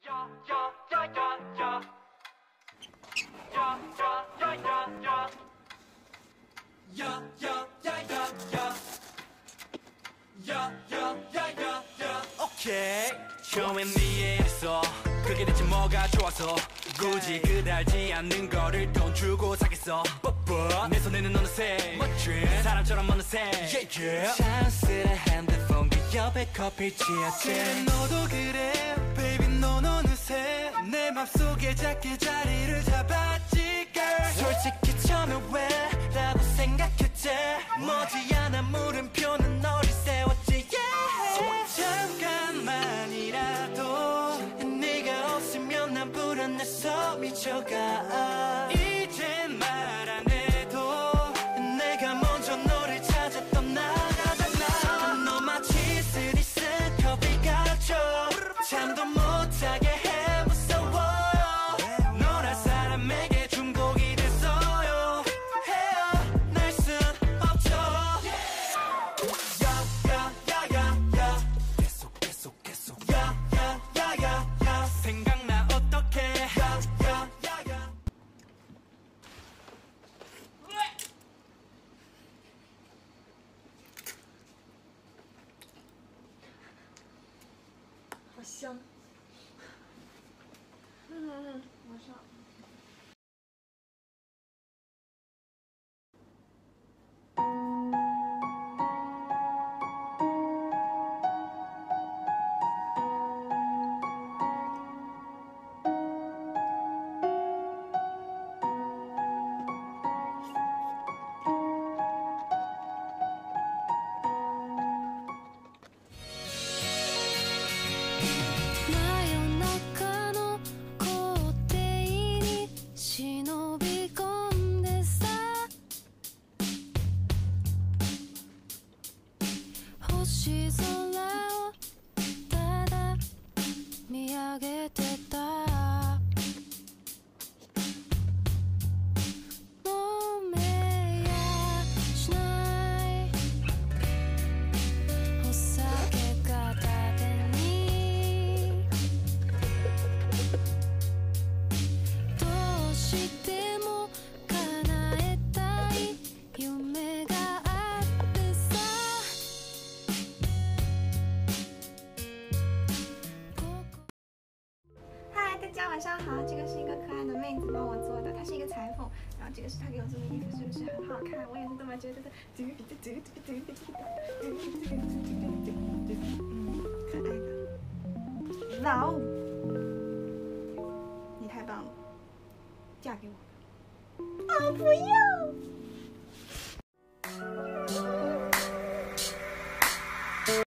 오케이 처음엔 네 일에서 그렇게 됐지 뭐가 좋아서 굳이 그달지 않는 거를 돈 주고 사겠어 내 손에는 어느새 멋진 사람처럼 어느새 찬스를 핸드폰 그 옆에 커피 취했지 그래 너도 그래 baby 넌 어느새 내 맘속에 작게 자리를 잡았지 girl 솔직히 처음에 왜 라고 생각했지 머지않아 물음표는 너를 세웠지 yeah 잠깐만이라도 네가 없으면 난 불안해서 미쳐가 이젠 말 안 해도 내가 먼저 너를 찾아 떠나가잖아 너 마치 쓰리스 커피 가져 잠도 못하게 해 무서워요 너란 사람에게 중독이 됐어요 헤어날 순 없죠 야야야야야 계속 야야야야야 생각나 어떡해 야야야야 好香。马上。星空をただ見上げてた飲めやしないお酒片手にどうしても叶えたい夢があってさ嗨，大家晚上好，这个是一个可爱的妹子帮我做的，她是一个裁缝，然后这个是她给我做的衣服，是不是很好看？我也是这么觉得的。可爱的。哇哦，你太棒了，嫁给我吧。啊，不要。